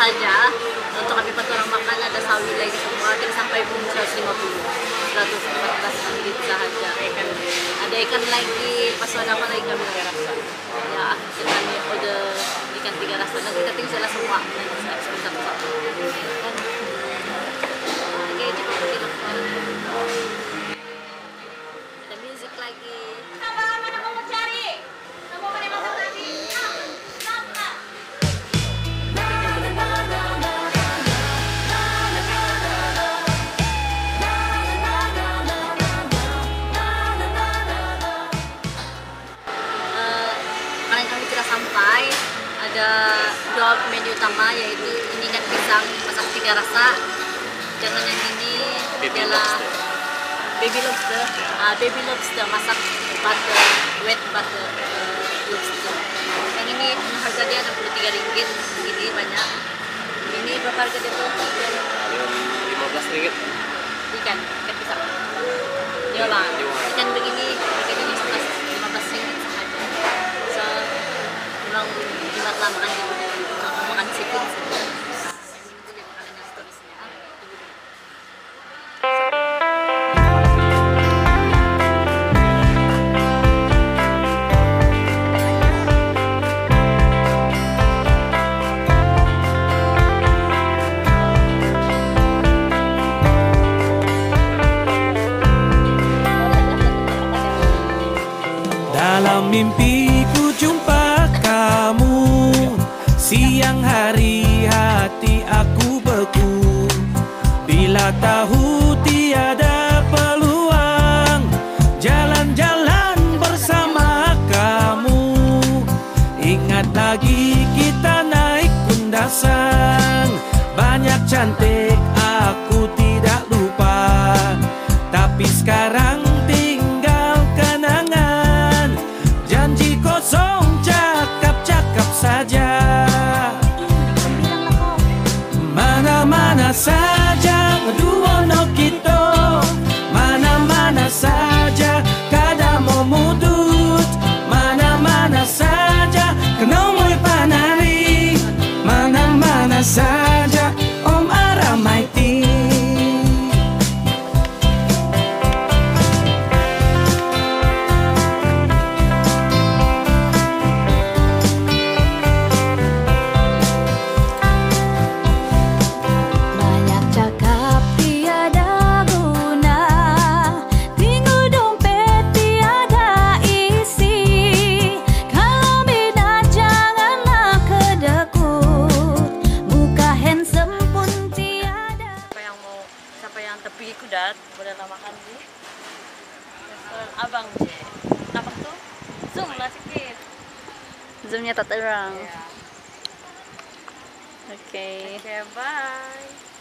saja. Untuk kami 4 orang makan ada sawi lagi semua. Kita sampai pun 150, 114 ringgit sahaja. Ada ikan lagi, pas ada apa lagi kami rasa. Ya, kami order ikan 3 rasa. Nanti kita tinggal semua. Nanti saya satu-satu. Oke, cukup kita. Ada musik lagi. Mana mau cari? Kamu mana masak tadi? Karena kami tidak sampai, ada 2 menu utama, yaitu ini ikan pisang masak 3 rasa. Jangan yang ini adalah baby lobster. Baby lobster masak butter, wet butter lobster. Yang ini harga dia 63 ringgit. Ini banyak. Ini berapa harga dia tuh? 15 ringgit. Ikan pisang. Dia bang. Ikan begini harganya 15 ringgit saja. So memang jimatlah makan seafood. Dalam mimpiku jumpa kamu, siang hari hati aku beku. Bila tahu tiada peluang jalan-jalan bersama kamu. Ingat lagi kita naik kundasan, banyak cantik aku tidak lupa. Tapi sekarang tinggal kenangan, janji kosong cakap-cakap saja. Mana-mana saja duono kita, mana-mana saja kada mau mudut, mana-mana saja kena mau panari, mana-mana saja om aramaiti. Pergi Kudat, boleh makan di restoran Abang J. Apa tuh? Zoom lah sikit. Zoomnya tak terang. Yeah. Oke, bye.